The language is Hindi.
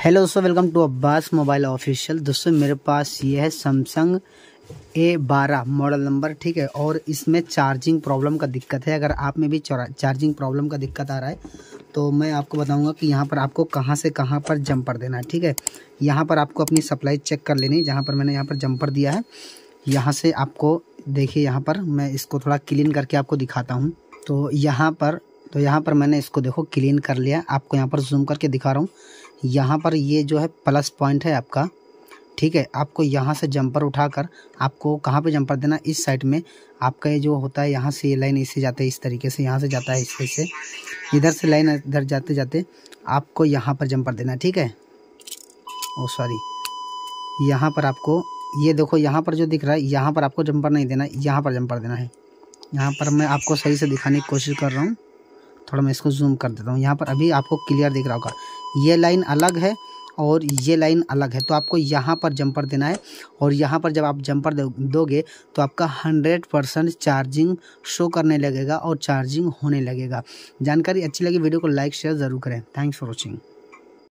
हेलो दोस्तों, welcome to Abbas mobile official. दोस्तों मेरे पास ये है सैमसंग A12 मॉडल नंबर, ठीक है। और इसमें चार्जिंग प्रॉब्लम का दिक्कत है। अगर आप में भी चार्जिंग प्रॉब्लम का दिक्कत आ रहा है तो मैं आपको बताऊंगा कि यहाँ पर आपको कहाँ से कहाँ पर जंपर देना है, ठीक है। यहाँ पर आपको अपनी सप्लाई चेक कर लेनी है। जहाँ पर मैंने यहाँ पर जंपर दिया है, यहाँ से आपको देखिए, यहाँ पर मैं इसको थोड़ा क्लीन करके आपको दिखाता हूँ। तो यहाँ पर मैंने इसको देखो क्लीन कर लिया। आपको यहाँ पर जूम करके दिखा रहा हूँ। यहाँ पर ये जो है प्लस पॉइंट है आपका, ठीक है। आपको यहाँ से जंपर उठाकर आपको कहाँ पे जंपर देना, इस साइड में आपका ये जो होता है, यहाँ से ये लाइन इससे जाते है, इस तरीके से यहाँ से जाता है, इससे से इधर से लाइन इधर जाते जाते आपको यहाँ पर जंपर देना है, ठीक है। ओ सॉरी, यहाँ पर आपको ये देखो, यहाँ पर जो दिख रहा है, यहाँ पर आपको जंपर नहीं देना, यहाँ पर जंपर देना है। यहाँ पर मैं आपको सही से दिखाने की कोशिश कर रहा हूँ। थोड़ा मैं इसको जूम कर देता हूँ। यहाँ पर अभी आपको क्लियर दिख रहा होगा, ये लाइन अलग है और ये लाइन अलग है। तो आपको यहाँ पर जंपर देना है। और यहाँ पर जब आप जंपर दोगे तो आपका 100% चार्जिंग शो करने लगेगा और चार्जिंग होने लगेगा। जानकारी अच्छी लगी वीडियो को लाइक शेयर ज़रूर करें। Thanks for watching.